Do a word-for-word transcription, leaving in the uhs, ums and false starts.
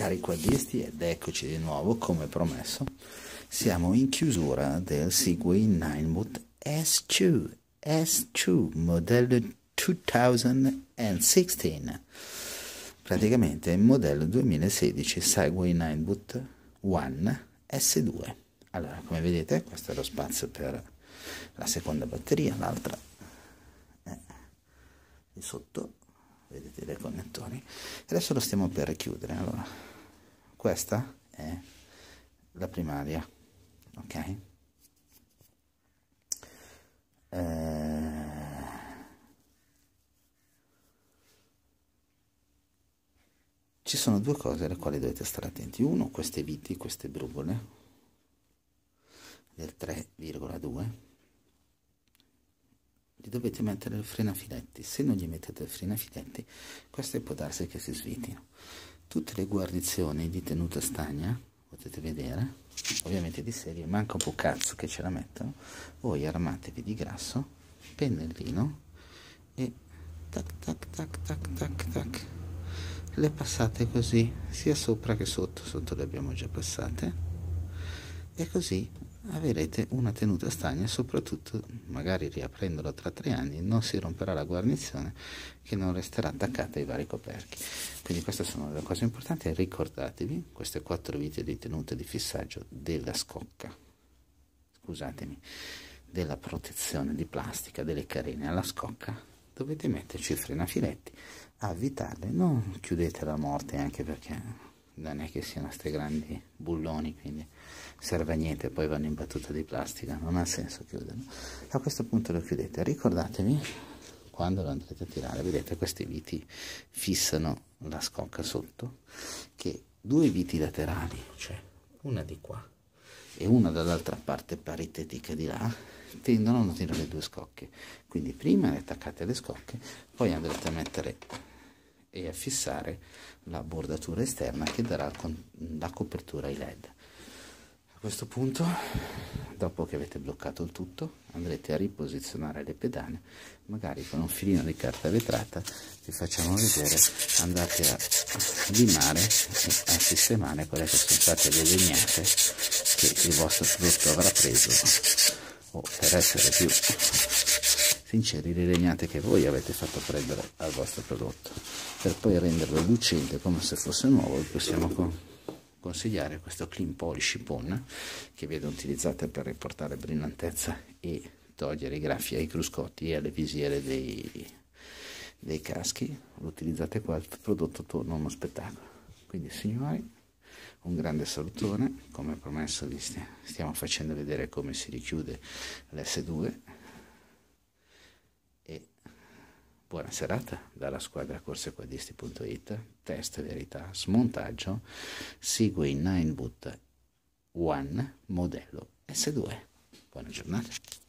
cari quadristi, ed eccoci di nuovo come promesso. Siamo in chiusura del Segway nine boot S due S due modello duemilasedici, praticamente il modello duemilasedici Segway nine boot One S due. Allora, come vedete, questo è lo spazio per la seconda batteria, l'altra è di sotto, vedete dei connettori. Adesso lo stiamo per chiudere. Allora, questa è la primaria, ok? Eh, ci sono due cose alle quali dovete stare attenti. Uno, queste viti, queste brugole del tre virgola due, gli dovete mettere il frenafiletti. Se non gli mettete il frenafiletti, queste può darsi che si svitino. Tutte le guarnizioni di tenuta stagna, potete vedere, ovviamente di serie, manca un po' cazzo che ce la mettono. Voi armatevi di grasso, pennellino, e tac tac tac tac tac tac, le passate così, sia sopra che sotto. Sotto le abbiamo già passate, e così avrete una tenuta stagna. Soprattutto, magari riaprendolo tra tre anni, non si romperà la guarnizione, che non resterà attaccata ai vari coperchi. Quindi queste sono le cose importanti. Ricordatevi queste quattro viti di tenuta e di fissaggio della scocca, scusatemi, della protezione di plastica delle carene alla scocca. Dovete metterci i frenafiletti, avvitarle, non chiudete la morte, anche perché non è che siano questi grandi bulloni, quindi serve a niente, poi vanno in battuta di plastica, non ha senso chiuderlo. A questo punto lo chiudete. Ricordatevi, quando lo andrete a tirare, vedete, questi viti fissano la scocca sotto, che due viti laterali, cioè una di qua e una dall'altra parte paritetica di là, tendono a non tirare le due scocche. Quindi prima le attaccate alle scocche, poi andrete a mettere e a fissare la bordatura esterna che darà con la copertura ai led. A questo punto, dopo che avete bloccato il tutto, andrete a riposizionare le pedane, magari con un filino di carta vetrata. Vi facciamo vedere, andate a limare e a sistemare quelle che sono state le legnate che il vostro prodotto avrà preso, o per essere più sinceri, le legnate che voi avete fatto prendere al vostro prodotto. Per poi renderlo lucente come se fosse nuovo, vi possiamo con consigliare questo Clean Polish Pon, che viene utilizzata per riportare brillantezza e togliere i graffi ai cruscotti e alle visiere dei, dei caschi. Lo utilizzate qua, il prodotto torna uno spettacolo. Quindi, signori, un grande salutone. Come promesso, vi stiamo facendo vedere come si richiude l'S due, e buona serata dalla squadra corsequadristi punto it. Test, verità, smontaggio Segway nine boot One modello S due. Buona giornata.